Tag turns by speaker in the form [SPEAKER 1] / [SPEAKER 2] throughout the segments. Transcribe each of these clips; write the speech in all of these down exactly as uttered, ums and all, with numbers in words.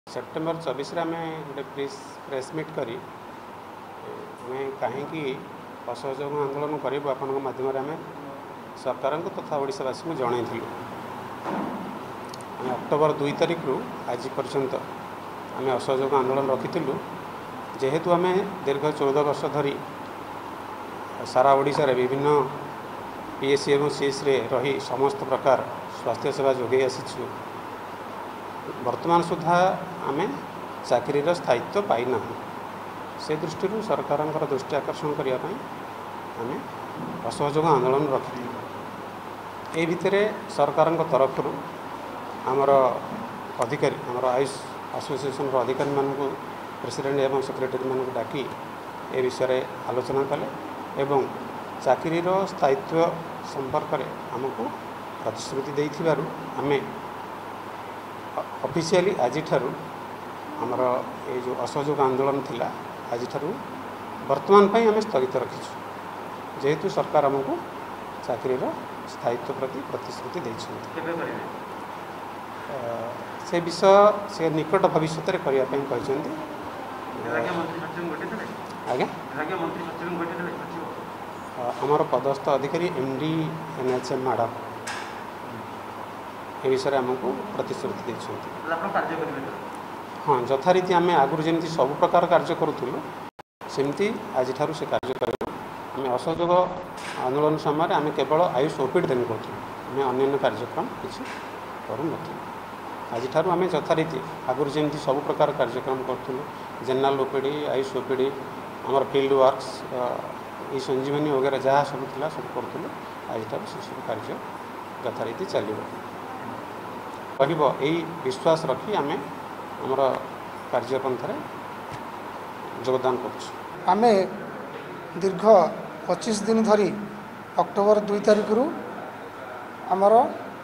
[SPEAKER 1] September चौबीस आम गोटे प्रेस प्रेस मीट करी कहीं असहयोग आंदोलन करूँ आपण मध्यम आम सरकार को तथा ओडावासी को जनई अक्टोबर दुई तारिख रु आज पर्यंत आम असहयोग आंदोलन रखी जेहेतु आम दीर्घ चौदह वर्ष धरी सारा ओडिशा रे विभिन्न पीएससी और सीएस रे रही समस्त प्रकार स्वास्थ्य सेवा जोगे आसी वर्तमान सुधा आम चाकरी स्थायित्व पाईना से दृष्टि सरकार दृष्टि आकर्षण करने आम असहयोग आंदोलन रखी ए भितर सरकार तरफ आमर अधिकारी आमर आयुष एसोसिएशन अधिकारी मानू प्रेसिडेंट एवं सेक्रेटरी मानू डाकी ए विषय आलोचना कले एवं चाकरी स्थायित्व संपर्क में आमको प्रतिश्रुति देइथिबारु आमे ऑफिशियली आज आमर ये जो असहयोग आंदोलन थिला आज वर्तमान पर आम स्थगित रखीचु जेहेतु सरकार आमको चाकरी स्थायित्व प्रति प्रतिश्रुति देइछन्ति से विषय से निकट भविष्य में करने आज्ञा आमर पदस्थ अधिकारी एमडी एनएचएम मैडम ए विषय आमको प्रतिश्रुति देते हाँ यथारीति आम आगुरी जमी सब प्रकार कार्य करूँ सेमती आज से कार्य कर आम असहयोग आंदोलन समय आम केवल आयुष ओपीडी देन करूँ आम अन्य कार्यक्रम किसी करूँ आज आम यथारीति आगुरी जमी सब प्रकार कार्यक्रम करूँ जेनराल ओपीडी आयुष ओपीडी आमर फील्ड वर्क्स ये संजीवनी वगैरह जहाँ सब था सब करूँ आज से सब कार्य यथारीति चलो कहिब यही विश्वास रखी आम आमर कार्यपंथा योगदान
[SPEAKER 2] करें दीर्घ पच्चीस दिन धरी अक्टोबर दुई तारिख रु आमर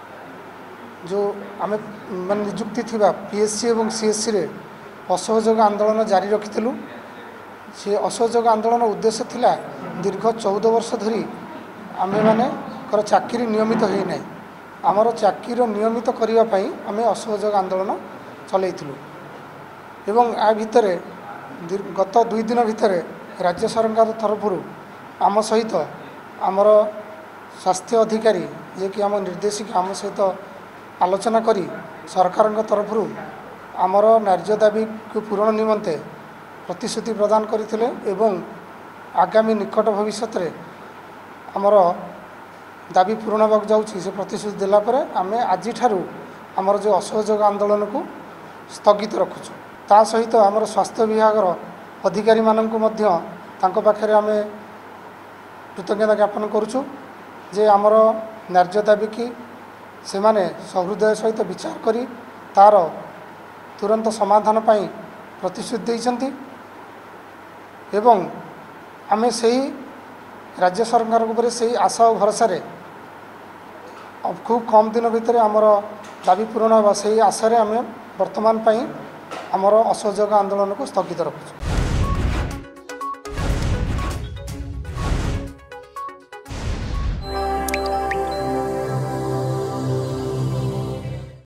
[SPEAKER 2] जो आम मान निजुक्ति थिबा पीएससी और सीएससी रे असहयोग आंदोलन जारी रखिलु से असहयोग आंदोलन उद्देश्य थिला दीर्घ चौदह वर्ष धरी आमे माने कर चाकरी नियमित हो ना आमर चाकरी नियमित करने आम असहयोग आंदोलन चलू एवं आ भितर गत दुई दिन भितर राज्य सरकार तरफ आम सहित आमर स्वास्थ्य अधिकारी जे कि आम निर्देशिका आम सहित आलोचना करी सरकार तरफ आमर न्याय्य दाबी को पूरण निमंते प्रतिश्रुति प्रदान करथिले एवं आगामी निकट भविष्य में आमर दाबी पूरण होगा जाऊँगी से प्रतिश्रुति देलापर आम आज आमर जो असहयोग आंदोलन को स्थगित रखुचु ता सहित आमर स्वास्थ्य विभाग अधिकारी मानक पाखे आम कृतज्ञता ज्ञापन करुचु जे आमर न्याय्य दाबी की से माने सहृदय सहित विचार करी तार तुरंत समाधान पाई प्रतिश्रुति देइछन्ति एवं आमे सही राज्य सरकार उपरे सही आशा और भरोसा रे खूब कम दिन भितर आमर दाबी पूरण होगा से आशा आम वर्तमान आमर असहयोग आंदोलन को स्थगित रखुचु।